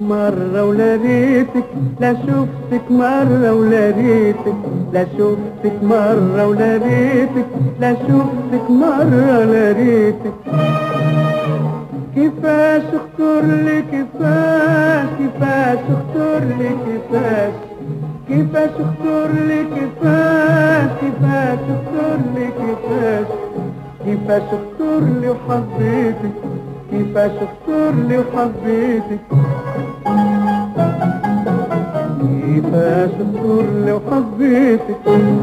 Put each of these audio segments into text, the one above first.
مرة ولا ريتك، لا شفتك مرة ولا ريتك، لا شفتك مرة ولا ريتك، لا شفتك مرة ولا ريتك. كيفاش اختار لي كيفاش، كيفاش اختار لي كيفاش، كيفاش اختار لي كيفاش، كيفاش اختار لي كيفاش، كيفاش اختار لي وحبيتك، كيفاش اختار لي وحبيتك، كيفاش اختار لي وحبيتك.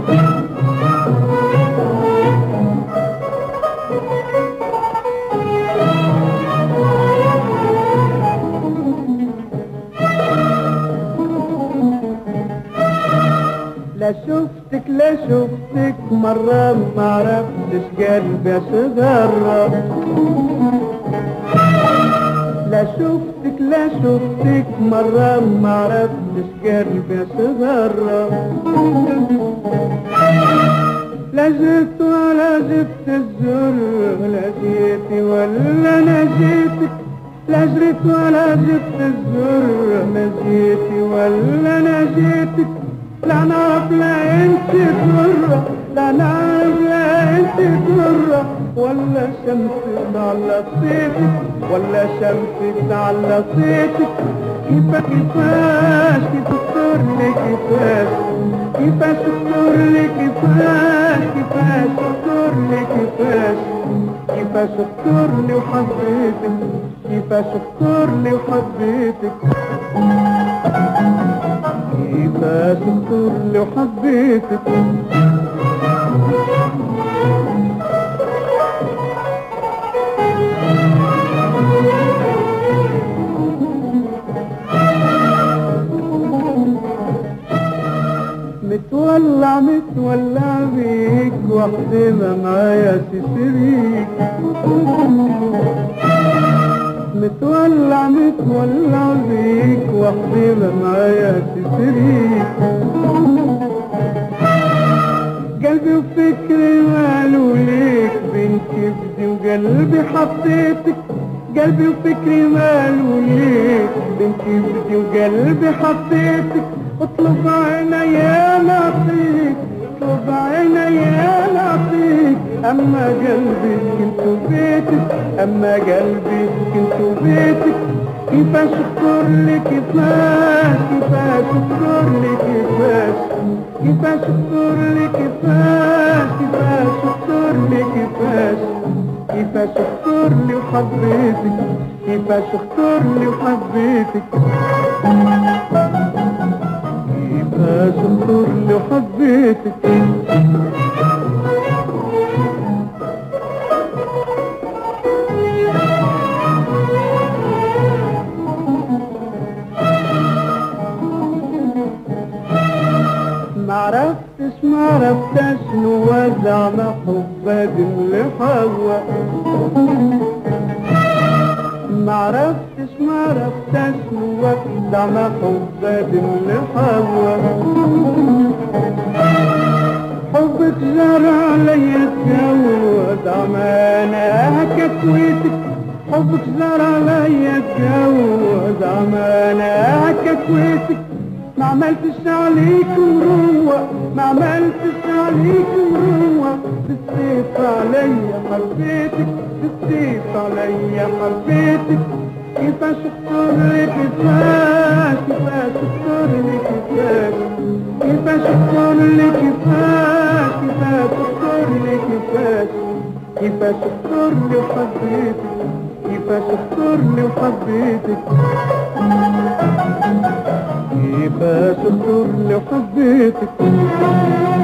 لا شفتك لا شفتك مرة ما عرفتش قلبي صغرة، لا شفتك لا شفتك مرة ما عرفتش قلبي صغرة. لا جيت ولا جبت الزر، لا جيتي ولا انا جيتك، لا جريت ولا جبت الزر، لا جيتي ولا انا جيتك. لا نعرف لا انت ترة، لا نعرف لا انت ترة، ولا شمس على صيتك، ولا شمس على صيتك. كيفاش كيفاش اختار لي كيفاش، كيفاش اختار لي كيفاش، كيفاش اختار لي كيفاش، كيفاش اختار لي وحبيتك، كيفاش اختار لي وحبيتك، كيفاش اختار لي وحبيتك. متولع متولع بيك وحدي ما معايا تشريك، متولع متولع بيك وحدي ما معايا تشريك. قلبي وفكري مالو ليك، بين كبدي وقلبي حطيتك، قلبي وفكري مالو ليك، بين كبدي وقلبي حطيتك. اطلب عينيا نعطيك، اطلب عينيا نعطيك، اما قلبي كنتو بيتك، اما قلبي كنتو بيتك. كيفاش اختار لي كيفاش، كيفاش اختار لي كيفاش، كيفاش اختار لي كيفاش، كيفاش اختار لي كيفاش، كيفاش اختار لي وحبيتك، كيفاش اختار لي وحبيتك، كيفاش اختار لي وحبيتك. معرفتش نوزع محبة لحوا، معرفتش نوزع محبة لحوا. حبك جرى عليا تجوز عمانا ككويتك، حبك جرى عليا تجوز عمانا ككويتك. ما عملتش عليك مروة، ما عملتش عليك مروة، بصيت عليا حبيتك، بصيت عليا حبيتك. كيفاش اختار لي كيفاش، كيفاش اختار لي كيفاش، كيفاش اختار لي كيفاش، كيفاش اختار لي كيفاش، كيفاش اختار لي وحبيتك، كيفاش اختار لي وحبيتك، كيفاش اختار لي وحبيتك.